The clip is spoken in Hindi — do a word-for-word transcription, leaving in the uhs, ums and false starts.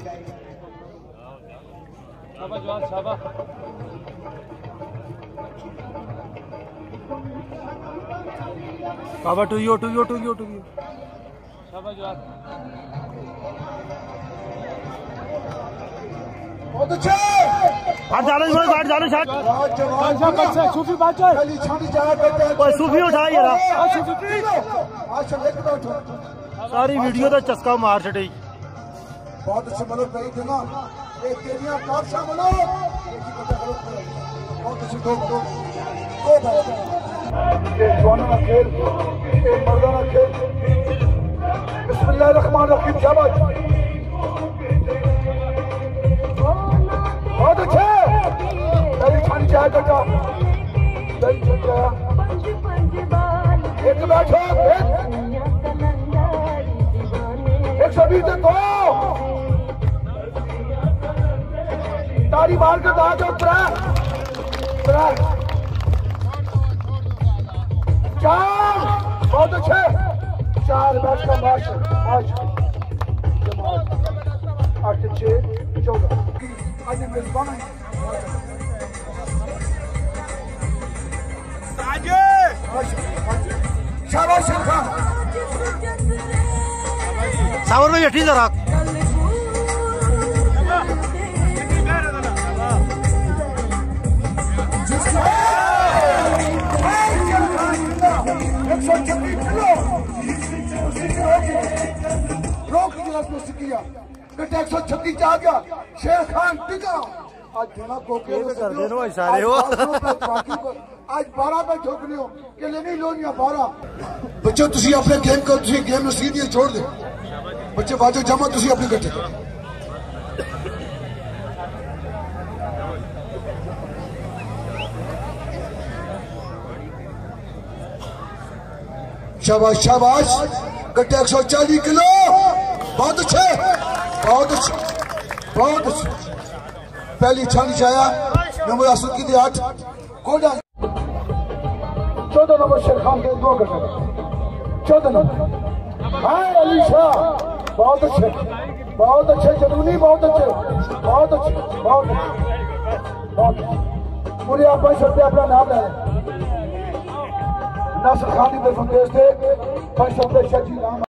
बाबा टू यो टू यो टू यो टू यो बहुत अच्छे बाहर जाने थोड़ा बाहर जाने शायद सूफी बात है छानी जाया करते हैं सूफी उठा यार सारी वीडियो तो चस्का मार छड़ी बहुत अच्छे मतलब कही थे ना ये तेरियां बादशाह बनो बहुत अच्छे दो दो दो ये जवानों का खेल ये मर्दों का खेल बिस्मिल्लाहिर्रहमानिर्रहीम शाबाश बहुत अच्छे दही छानी जाया करता दही छानी जाया एक बैठो एक सौ बीस दो तारी मार कर दांत उतरा उतरा चार बहुत अच्छे चार मैच का मैच मैच आठ छः चौदह आज मेजबान शाबाश खान सावर में यठी जरा रोक गिलास में सिकिया बेटा एक सौ छत्तीस आ गया शेर खान टिका आज बिना कोके कर दे रो इशारे हो आज बारह पे ठोकनी हो कि लेनी लोनिया बारह बच्चों तुसी अपने गेम को तुसी गेम में सीधी छोड़ दे बच्चे बाजू जमा तुसी अपने कट्टे शाबाश शाबाश कट्टे एक सौ चालीस किलो बहुत अच्छे बहुत अच्छे बहुत अच्छे पहली छानी छाया नंबर असद की थी आठ कोडा चौदह नंबर शेर खान के दो कट्टे चौदह नंबर हाय अली शाह बहुत अच्छे बहुत अच्छे जरूरी बहुत अच्छे बहुत अच्छे बहुत अच्छे बहुत अच्छे पूरे आप भाई सब अपना नाम ले नासिर खान की तरफ देश थे भाई सब शाह जी नाम